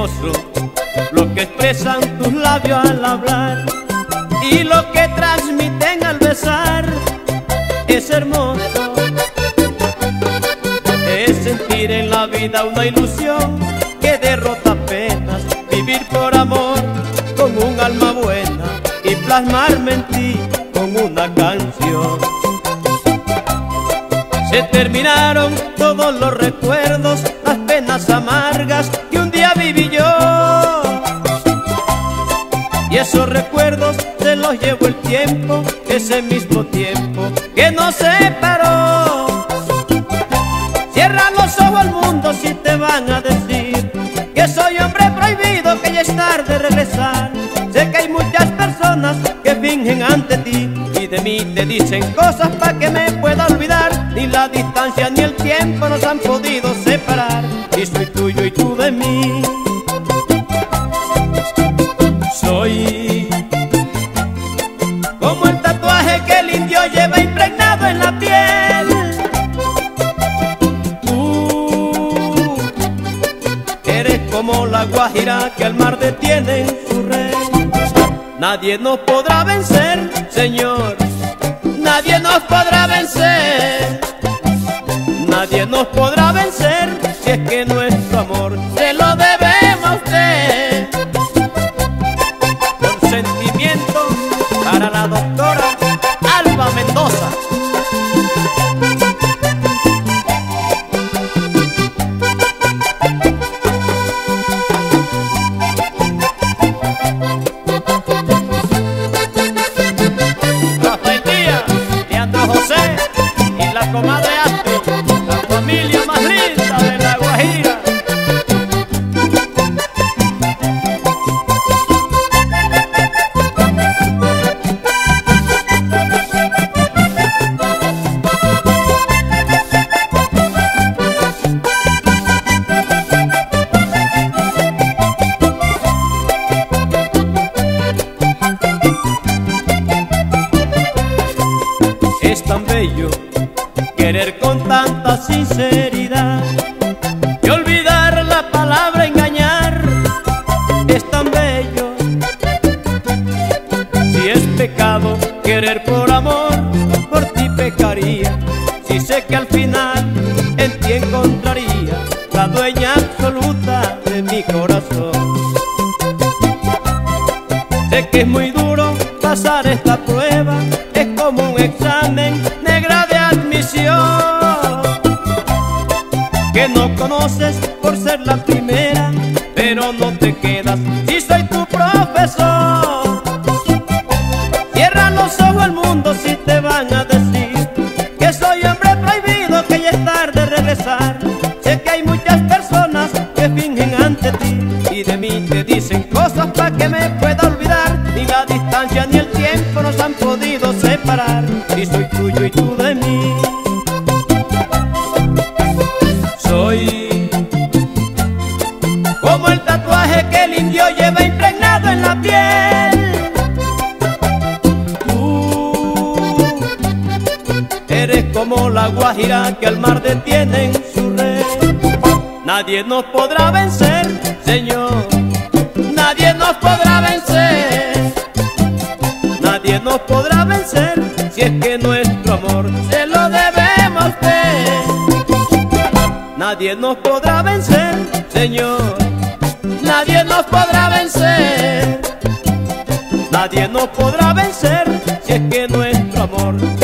hermoso lo que expresan tus labios al hablar y lo que transmiten al besar. Es hermoso, es sentir en la vida una ilusión que derrota penas, vivir por amor con un alma buena y plasmarme en ti con una canción. Se terminaron todos los recuerdos, las penas amargas que un día viví yo, y esos recuerdos se los llevó el tiempo, ese mismo tiempo que nos separó. Cierra los ojos al mundo si te van a decir que soy hombre prohibido, que ya es tarde regresar. Sé que hay muchas personas que fingen ante ti y de mí te dicen cosas pa' que me pueda olvidar. Ni la distancia ni el tiempo nos han podido separar, y soy tuyo y tú de mí. Soy como el tatuaje que el indio lleva impregnado en la piel. Tú eres como la guajira que al mar detiene en su red. Nadie nos podrá vencer, Señor, nadie nos podrá vencer. Nadie nos podrá vencer si es que nuestro amor se lo debemos a usted. Con sentimiento para la doctora Alba Mendoza. Rafael Díaz, Leandro José y la comadre Astrid, la familia más linda de La Guajira. Es tan bello querer con tanta sinceridad y olvidar la palabra engañar. Es tan bello, si es pecado querer por amor, por ti pecaría. Si sé que al final en ti encontraría la dueña absoluta de mi corazón. Sé que es muy duro pasar esta prueba, es como un examen negra de admisión, que no conoces por ser la primera, pero no te quedas si soy tu profesor. Cierra los ojos al mundo si te van a decir que soy hombre prohibido, que ya es tarde regresar. Sé que hay muchas personas que fingen ante ti y de mí te dicen cosas pa' que me pueda olvidar. Ni la distancia ni el tiempo nos han podido separar, y soy tuyo y tú de mí. Soy como el tatuaje que el indio lleva impregnado en la piel. Tú eres como la guajira que al mar detiene en su red. Nadie nos podrá vencer, Señor, nadie nos podrá vencer. Nadie nos podrá vencer si es que nuestro amor se lo debemos a usted. Nadie nos podrá vencer, Señor, nadie nos podrá vencer. Nadie nos podrá vencer si es que nuestro amor